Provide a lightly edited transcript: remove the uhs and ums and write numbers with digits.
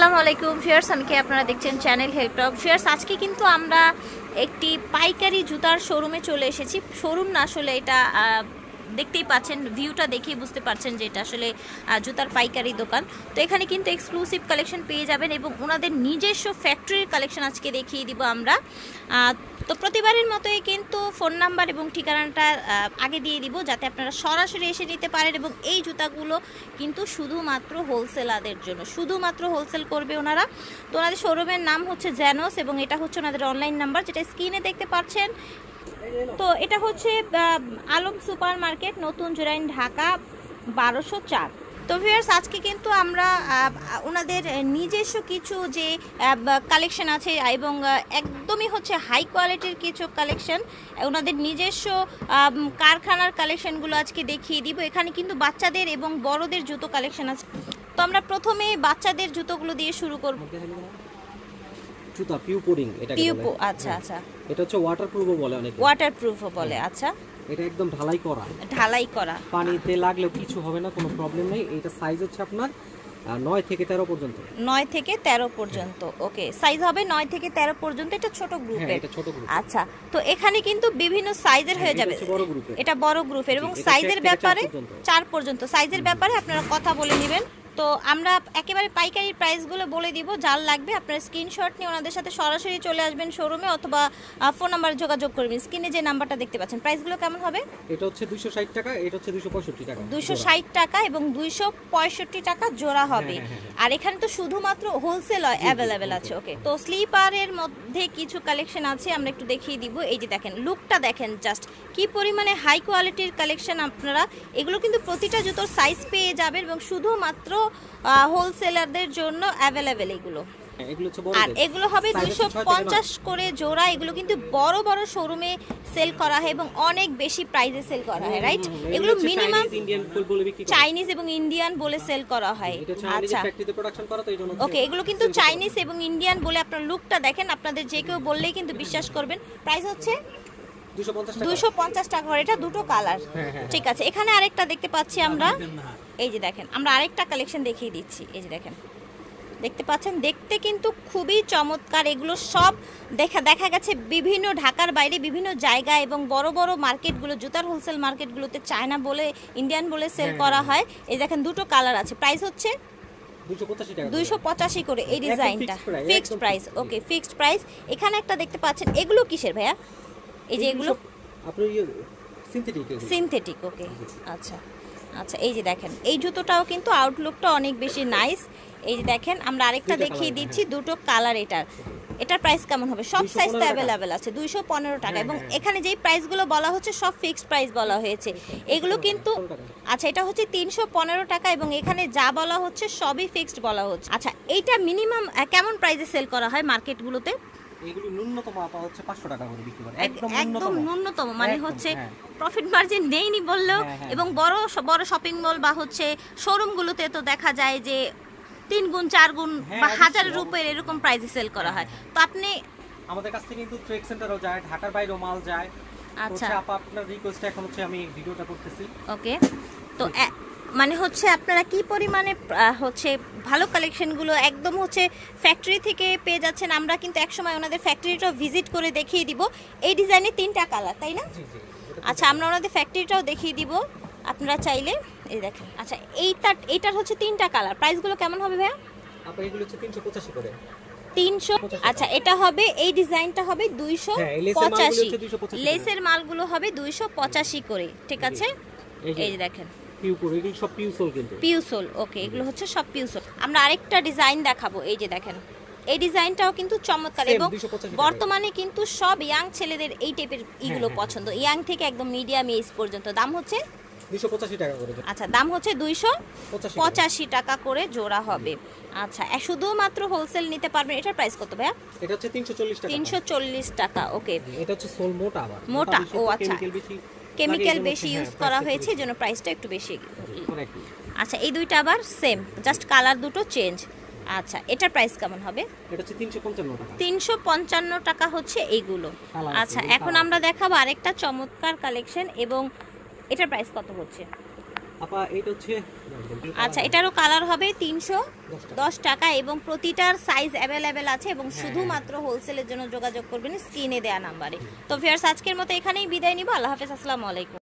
আসসালামু আলাইকুম ভিউয়ার্স, আমি কি আপনারা দেখছেন চ্যানেল হেল্পটক ভিউয়ার্স। আজকে কিন্তু আমরা একটি পাইকারি জুতার শোরুমে চলে এসেছি। শোরুম না, আসলে এটা দেখতেই পাচ্ছেন, ভিউটা দেখেই বুঝতে পারছেন যে এটা আসলে জুতার পাইকারি দোকান। তো এখানে কিন্তু এক্সক্লুসিভ কালেকশন পেয়ে যাবেন এবং ওনাদের নিজস্ব ফ্যাক্টরির কালেকশন আজকে দেখিয়ে দিব আমরা। তো প্রতিবারের মতোই কিন্তু ফোন নাম্বার এবং ঠিকানাটা আগে দিয়ে দিব, যাতে আপনারা সরাসরি এসে নিতে পারেন। এবং এই জুতাগুলো কিন্তু শুধুমাত্র হোলসেলারদের জন্য, শুধুমাত্র হোলসেল করবে ওনারা। তো ওনাদের শোরুমের নাম হচ্ছে জ্যানোস এবং এটা হচ্ছে ওনাদের অনলাইন নাম্বার, যেটা স্ক্রিনে দেখতে পাচ্ছেন। তো এটা হচ্ছে আলম সুপার মার্কেট, নতুন জুরাইন, ঢাকা 1204। তো ভিউয়ার্স, আজকে কিন্তু আমরা ওনাদের নিজস্ব কিছু যে কালেকশন আছে এবং একদমই হচ্ছে হাই কোয়ালিটির কিছু কালেকশন, ওনাদের নিজস্ব কারখানার কালেকশনগুলো আজকে দেখিয়ে দিব। এখানে কিন্তু বাচ্চাদের এবং বড়দের জুতো কালেকশন আছে। তো আমরা প্রথমে বাচ্চাদের জুতোগুলো দিয়ে শুরু করব। জুতা পিউপোরিং, এটাকে বলে। আচ্ছা আচ্ছা, এটা হচ্ছে ওয়াটারপ্রুফও বলে, অনেকে ওয়াটারপ্রুফও বলে। আচ্ছা, এটা একদম ঢালাই করা, ঢালাই করা, পানিতে লাগলেও কিছু হবে না, কোনো প্রবলেম নেই। এটা সাইজ হচ্ছে আপনার 9 থেকে 13 পর্যন্ত। 9 থেকে 13 পর্যন্ত, ওকে। সাইজ হবে 9 থেকে 13 পর্যন্ত। এটা ছোট গ্রুপের। এটা ছোট গ্রুপ। আচ্ছা, তো এখানে কিন্তু বিভিন্ন সাইজের হয়ে যাবে। এটা বড় গ্রুপের এবং সাইজের ব্যাপারে 4 পর্যন্ত সাইজের ব্যাপারে আপনারা কথা বলে নেবেন। তো আমরা একেবারে পাইকারি প্রাইসগুলো বলে দিব, যার লাগবে আপনারা স্ক্রিনশট নিয়ে ওনাদের সাথে সরাসরি চলে আসবেন শোরুমে, অথবা ফোন নাম্বারে যোগাযোগ করবেন। স্ক্রিনে যে নাম্বারটা দেখতে পাচ্ছেন। প্রাইসগুলো কেমন হবে? এটা হচ্ছে 260 টাকা, এটা হচ্ছে 265 টাকা। 260 টাকা এবং 265 টাকা জোড়া হবে। আর এখানে তো শুধুমাত্র হোলসেল অ্যাভেলেবেল আছে, ওকে। তো স্লিপারের মধ্যে কিছু কালেকশন আছে, আমরা একটু দেখিয়ে দিব। এই যে দেখেন, লুকটা দেখেন জাস্ট, কি পরিমাণে হাই কোয়ালিটির কালেকশন আপনারা। এগুলো কিন্তু প্রতিটা জুতোর সাইজ পেয়ে যাবেন এবং শুধুমাত্র হোলসেলারদের জন্য অ্যাভেলেবেল এগুলো। আর এগুলো হবে 250 করে জোড়া। এগুলো কিন্তু বড় বড় শোরুমে সেল করা হয় এবং অনেক বেশি প্রাইসে সেল করা হয়, রাইট? এগুলো মিনিমাম চাইনিজ এবং ইন্ডিয়ান বলে সেল করা হয়। আচ্ছা, ওকে। এগুলো কিন্তু চাইনিজ এবং ইন্ডিয়ান বলে। আপনার লুকটা দেখেন, আপনাদের যে কেউ বললেই কিন্তু বিশ্বাস করবেন। প্রাইস হচ্ছে 250 টাকা করে। এটা দুটো কালার, ঠিক আছে। এখানে আরেকটা দেখতে পাচ্ছি আমরা, এই যে দেখেন, আমরা আরেকটা কালেকশন দেখিয়ে দিচ্ছি। এই যে দেখেন, দেখতে পাচ্ছেন, দেখতে কিন্তু খুবই চমৎকার। এগুলো সব দেখা গেছে বিভিন্ন ঢাকার বাইরে বিভিন্ন জায়গায় এবং বড় বড় মার্কেটগুলো, জুতার হোলসেল মার্কেটগুলোতে চায়না বলে, ইন্ডিয়ান বলে সেল করা হয়। এই দেখেন, দুটো কালার আছে। প্রাইস হচ্ছে 285 করে। এই ডিজাইনটা fixed price, okay, fixed price. এখানে একটা দেখতে পাচ্ছেন, এগুলো কিসের ভাইয়া? এই যে এগুলো সিনথেটিক, ওকে। আচ্ছা আচ্ছা, এই যে দেখেন, এই জুতোটাও কিন্তু আউটলুকটা অনেক বেশি নাইস। এই যে দেখেন, আমরা আরেকটা দেখিয়ে দিচ্ছি, দুটো কালার। এটার প্রাইস কেমন হবে? সব সাইজ তো অ্যাভেলেবেল আছে। 215 টাকা। এবং এখানে যেই প্রাইসগুলো বলা হচ্ছে সব ফিক্সড প্রাইস বলা হয়েছে। এগুলো কিন্তু, আচ্ছা, এটা হচ্ছে 315 টাকা এবং এখানে যা বলা হচ্ছে সবই ফিক্সড বলা হচ্ছে। আচ্ছা, এইটা মিনিমাম কেমন প্রাইসে সেল করা হয় মার্কেটগুলোতে? এগুলো ন্যূনতম আপা হচ্ছে 500 টাকা করে বিক্রি করে, একদম ন্যূনতম। মানে হচ্ছে প্রফিট মার্জিন নেইনি বললেও। এবং বড় বড় শপিং মল বা হচ্ছে শোরুমগুলোতে তো দেখা যায় যে 3 গুণ 4 গুণ বা হাজারের উপরে এরকম প্রাইসে সেল করা হয়। তো আপনি আমাদের কাছ থেকে কিন্তু ট্রেড সেন্টারও যায়, ঢাকার বাইরেও মাল যায়। আচ্ছা, আপা আপনার রিকোয়েস্টে এখন হচ্ছে আমি ভিডিওটা করতেছি, ওকে। তো মানে হচ্ছে আপনারা কি পরিমাণে হচ্ছে ভালো কালেকশনগুলো একদম হচ্ছে ফ্যাক্টরি থেকে পেয়ে যাচ্ছেন। আমরা কিন্তু একসময় ওনাদের ফ্যাক্টরিটাও ভিজিট করে দেখিয়ে দিব। এই ডিজাইনে 3টা কালার, তাই না? আচ্ছা, আমরা ওনাদের ফ্যাক্টরিটাও দেখিয়ে দিব আপনারা চাইলে। এই দেখেন, আচ্ছা, এইটার হচ্ছে 3টা কালার। প্রাইসগুলো কেমন হবে ভাইয়া? আপা এগুলো হচ্ছে 385 করে। 300। আচ্ছা, এটা হবে, এই ডিজাইনটা হবে 285। লেসের মালগুলো হবে 285 করে, ঠিক আছে। এই যে দেখেন, পিউসোল, ওকে। এগুলো হচ্ছে সব পিউসোল। আমরা আরেকটা ডিজাইন দেখাবো। এই যে দেখেন, এই ডিজাইনটাও কিন্তু চমৎকার এবং বর্তমানে কিন্তু সব ইয়াং ছেলেদের এই টাইপের ইগুলো পছন্দ, ইয়াং থেকে একদম মিডিয়াম এজ পর্যন্ত। দাম হচ্ছে 285 টাকা করে। আচ্ছা, দাম হচ্ছে 285 টাকা করে জোড়া হবে। আচ্ছা, শুধুমাত্র হোলসেল নিতে পারবেন। এটার প্রাইস কত ভাইয়া? এটা হচ্ছে 340 টাকা। 340 টাকা, ওকে। এটা হচ্ছে সোল মোটা, আবার মোটা, ও আচ্ছা, কেমিক্যাল বেশি ইউজ করা হয়েছে, এজন্য প্রাইসটা একটু বেশি। আচ্ছা, এই দুইটা আবার সেম, জাস্ট কালার দুটো চেঞ্জ। আচ্ছা, এটার প্রাইস কেমন হবে? এটা হচ্ছে 355 টাকা। 355 টাকা হচ্ছে এইগুলো। আচ্ছা, এখন আমরা দেখাবো আরেকটা চমৎকার কালেকশন এবং এটার প্রাইস কত হচ্ছে? আপা এটা হচ্ছে আচ্ছা, এটারও কালার হবে 310 টাকা এবং প্রতিটার সাইজ অ্যাভেলেবেল আছে এবং শুধুমাত্র হোলসেলের জন্য যোগাযোগ করবেন স্ক্রিনে দেওয়া নাম্বারে। তো ভিউয়ার্স, আজকের মতো এখানেই বিদায় নিব। আল্লাহ হাফেজ, আসসালামু আলাইকুম।